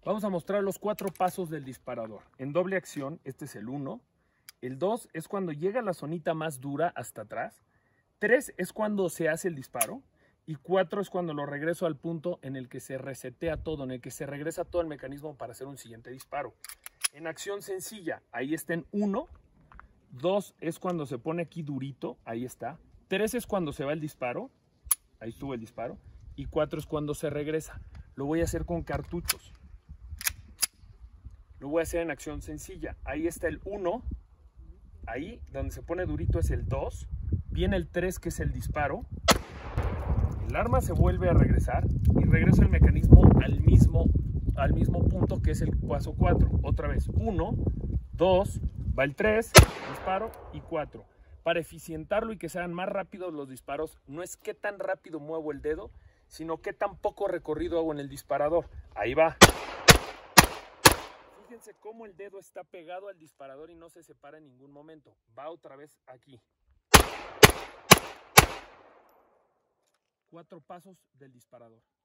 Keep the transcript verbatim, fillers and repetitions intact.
Vamos a mostrar los cuatro pasos del disparador. En doble acción, este es el uno. El dos es cuando llega la zonita más dura hasta atrás. tres es cuando se hace el disparo. Y cuatro es cuando lo regreso al punto en el que se resetea todo, en el que se regresa todo el mecanismo para hacer un siguiente disparo. En acción sencilla, ahí está en uno. dos es cuando se pone aquí durito, ahí está. tres es cuando se va el disparo, ahí estuvo el disparo. Y cuatro es cuando se regresa. Lo voy a hacer con cartuchos. Lo voy a hacer en acción sencilla. Ahí está el uno. Ahí, donde se pone durito, es el dos. Viene el tres, que es el disparo. El arma se vuelve a regresar y regreso el mecanismo al mismo, al mismo punto, que es el paso cuatro. Otra vez, uno, dos, va el tres, disparo y cuatro. Para eficientarlo y que sean más rápidos los disparos, no es qué tan rápido muevo el dedo, sino qué tan poco recorrido hago en el disparador. Ahí va. Fíjense cómo el dedo está pegado al disparador y no se separa en ningún momento. Va otra vez aquí. Cuatro pasos del disparador.